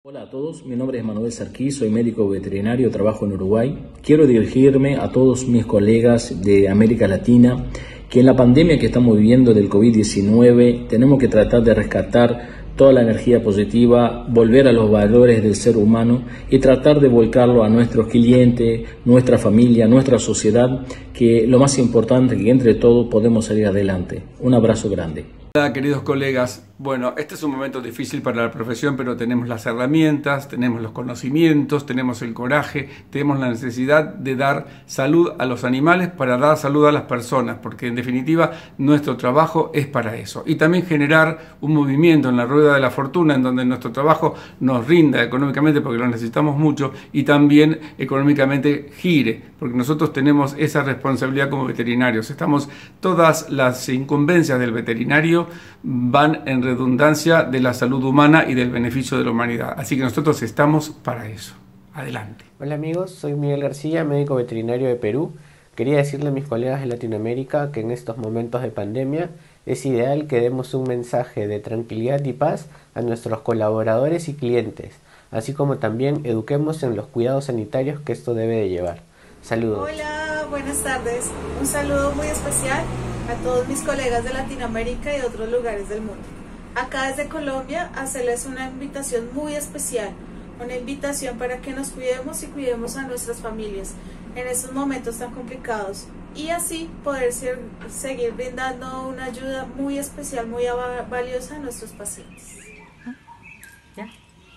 Hola a todos, mi nombre es Manuel Sarquís, soy médico veterinario, trabajo en Uruguay. Quiero dirigirme a todos mis colegas de América Latina que en la pandemia que estamos viviendo del COVID-19 tenemos que tratar de rescatar toda la energía positiva, volver a los valores del ser humano y tratar de volcarlo a nuestros clientes, nuestra familia, nuestra sociedad, que lo más importante es que entre todos podemos salir adelante. Un abrazo grande. Hola queridos colegas, bueno, este es un momento difícil para la profesión, pero tenemos las herramientas, tenemos los conocimientos, tenemos el coraje, tenemos la necesidad de dar salud a los animales para dar salud a las personas, porque en definitiva nuestro trabajo es para eso. Y también generar un movimiento en la rueda de la fortuna, en donde nuestro trabajo nos rinda económicamente, porque lo necesitamos mucho, y también económicamente gire, porque nosotros tenemos esa responsabilidad como veterinarios. Todas las incumbencias del veterinario van en redundancia de la salud humana y del beneficio de la humanidad. Así que nosotros estamos para eso. Adelante. Hola amigos, soy Miguel García, médico veterinario de Perú. Quería decirle a mis colegas de Latinoamérica que en estos momentos de pandemia es ideal que demos un mensaje de tranquilidad y paz a nuestros colaboradores y clientes, así como también eduquemos en los cuidados sanitarios que esto debe de llevar. Saludos. Hola, buenas tardes. Un saludo muy especial a todos mis colegas de Latinoamérica y de otros lugares del mundo. Acá desde Colombia, hacerles una invitación muy especial, una invitación para que nos cuidemos y cuidemos a nuestras familias en estos momentos tan complicados y así poder seguir brindando una ayuda muy especial, muy valiosa a nuestros pacientes. ¿Ya?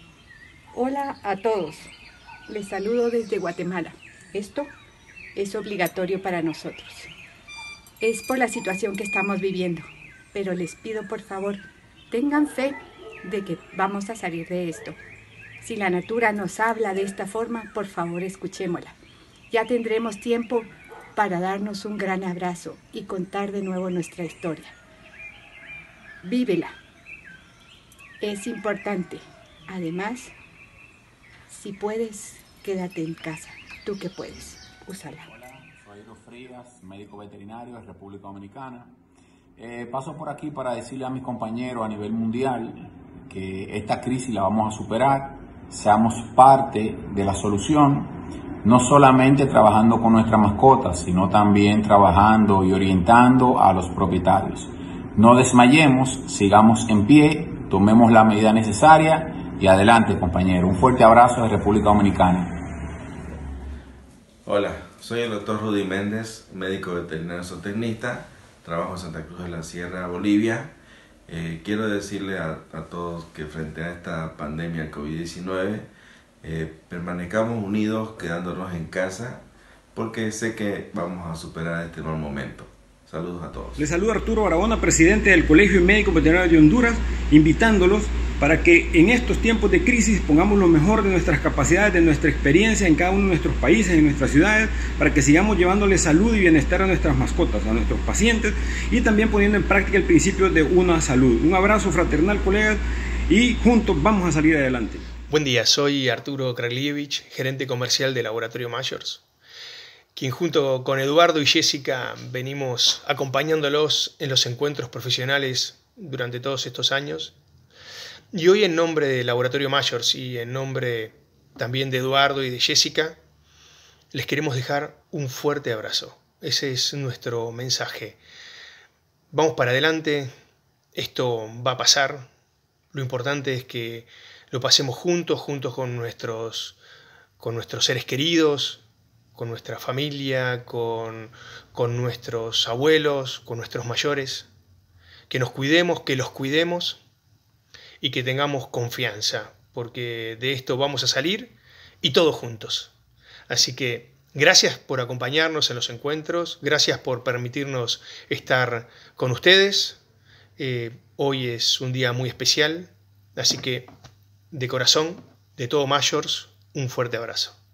Hola a todos, les saludo desde Guatemala. Esto es obligatorio para nosotros. Es por la situación que estamos viviendo, pero les pido por favor, tengan fe de que vamos a salir de esto. Si la natura nos habla de esta forma, por favor escuchémosla. Ya tendremos tiempo para darnos un gran abrazo y contar de nuevo nuestra historia. Vívela. Es importante. Además, si puedes, quédate en casa. Tú que puedes, úsala. Hola, soy Edo Frías, médico veterinario de República Dominicana. Paso por aquí para decirle a mis compañeros a nivel mundial que esta crisis la vamos a superar, seamos parte de la solución, no solamente trabajando con nuestras mascotas, sino también trabajando y orientando a los propietarios. No desmayemos, sigamos en pie, tomemos la medida necesaria y adelante, compañeros. Un fuerte abrazo de República Dominicana. Hola, soy el doctor Rudy Méndez, médico veterinario zootecnista, trabajo en Santa Cruz de la Sierra, Bolivia. Quiero decirle a todos que frente a esta pandemia del COVID-19 permanezcamos unidos quedándonos en casa porque sé que vamos a superar este mal momento. Saludos a todos. Les saluda Arturo Barahona, presidente del Colegio Médico Veterinario de Honduras, invitándolos para que en estos tiempos de crisis pongamos lo mejor de nuestras capacidades, de nuestra experiencia en cada uno de nuestros países, en nuestras ciudades, para que sigamos llevándole salud y bienestar a nuestras mascotas, a nuestros pacientes y también poniendo en práctica el principio de una salud. Un abrazo fraternal, colegas, y juntos vamos a salir adelante. Buen día, soy Arturo Kralievich, gerente comercial de Laboratorio Majors, quien junto con Eduardo y Jessica venimos acompañándolos en los encuentros profesionales durante todos estos años. Y hoy en nombre de Laboratorio Majors y en nombre también de Eduardo y de Jessica, les queremos dejar un fuerte abrazo. Ese es nuestro mensaje. Vamos para adelante, esto va a pasar. Lo importante es que lo pasemos juntos con nuestros seres queridos, con nuestra familia, con nuestros abuelos, con nuestros mayores. Que nos cuidemos, que los cuidemos y que tengamos confianza, porque de esto vamos a salir y todos juntos. Así que gracias por acompañarnos en los encuentros, gracias por permitirnos estar con ustedes. Hoy es un día muy especial, así que de corazón, de todo Majors, un fuerte abrazo.